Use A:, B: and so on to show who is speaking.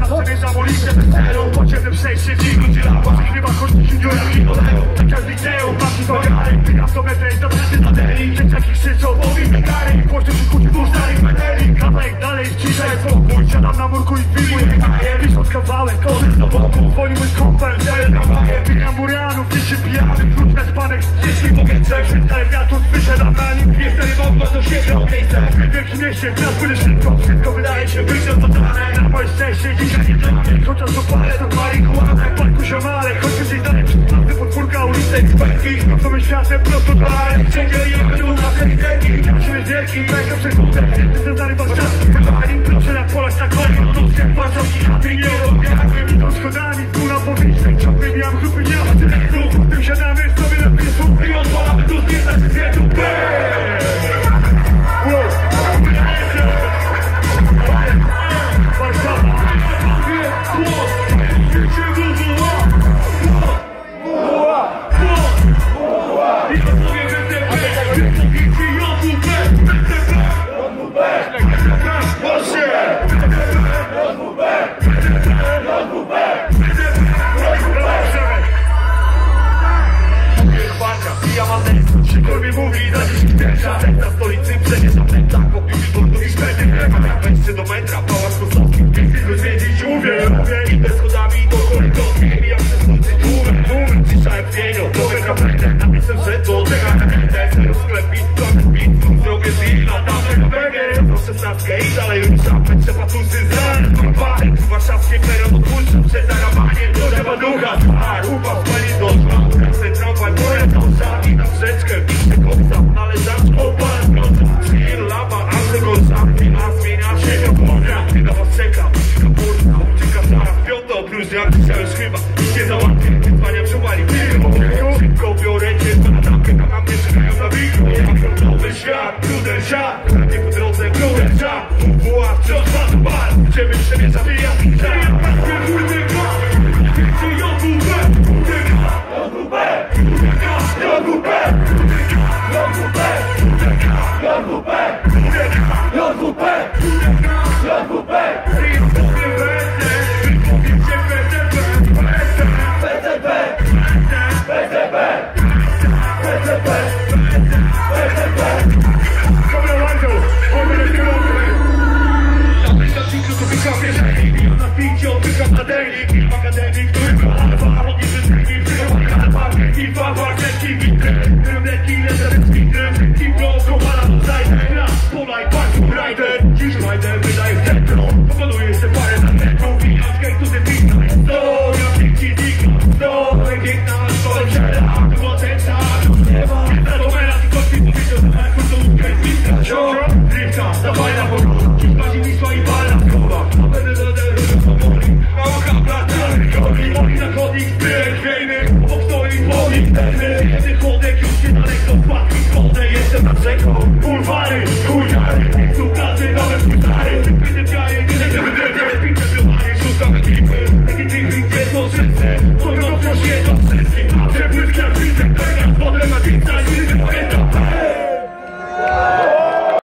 A: Przemierzam ulicę bez celu, pociągiem przejście dni, ludzie lapa, chyba chodzi juniora i dolego. Tak jak liceum, patrz do gary, pytam to metę i zapraszam na deli. Dzieciaki krzyczą, powiem mi gary, głośno się kuci pół starych meteli. Kawałek dalej, cisza jest spokój, siadam na murku i filmuję kaję. Wisząc kawałek, korzec do boku, dzwoni mój kumpel, daję kawaję. Pijam burianów, gdzieś się pijamy, wróć na spanek, gdzieś mi powietrze. Świetlaję wiatrów, wysiadam na nim, jestem rybą, to świetne miejsce. W wielkim mieście, teraz płynę szybko, wszystko wydaje się być roztoczone. Na moje szczęście, dzisiaj nie dla mnie, chociaż to parę, to marihuanę. W parku ziomale, choćby gdzieś dalej, przypadny podwórka, ulice eksperckich. Nowy światem, prosto do ale, wszędzie jechać na hejterki. Siły wielki, mega przekutę, jestem zarywa szczęście. Proszę na polach na koniec, ludzkie warszawki, chaty nie odbieramy. Idą schodami, góra powietrznej, ciągle miałam grupy, nie ma dyrektu. Tym siadamy sobie na piesku i odpalamy tu zwiedzać zwierzę. Szybko mówi, za 10 pierwsza na stolicy przemierzam pętla. Po billboardu i szpety wejście do metra, pałac kosowski. Chcę zwiedzić, mówię idę schodami do korytarza. Mijam przez nocy tłumem, cisza jak pieniądz. Nowe kapelte, napisem, że to czeka na rentę. Sklepit, trochę bit, zrobię deal, latamy na burger. Proszę stawkę i dalej ruszam. Pęczę patusy za parek. Warszawskie peron odpuszczę przed zarabaniem. Trzeba ducha, ufam, spali do żma. Ten tramwaj, moja dąża i na rzeczkę. Ale zacznę opalać Chill, lama, a że gorsza Chwila zmienia się do pogra Na was czekam, burna Ucieka zaraz piąta opróżnia Dzisiaj już chyba nie załatwię Wyzwania przewali Szybko biorę cię na tamkę Na mnie czekają na wikru Nowy świat, trudny świat Nie po drodze, trudny świat Buła, wciąż was bar Idziemy przemierza wyjazd Zachodnik, zbieg, wiejny, obok stoi,